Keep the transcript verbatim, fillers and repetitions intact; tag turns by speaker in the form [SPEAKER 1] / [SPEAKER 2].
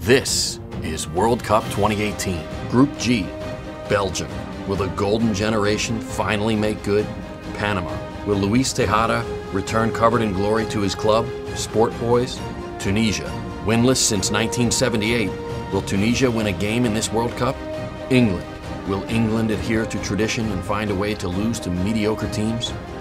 [SPEAKER 1] This is World Cup twenty eighteen. Group G, Belgium. Will the golden generation finally make good? Panama. Will Luis Tejada return covered in glory to his club, Sport Boys? Tunisia. Winless since nineteen seventy-eight, will Tunisia win a game in this World Cup? England. Will England adhere to tradition and find a way to lose to mediocre teams?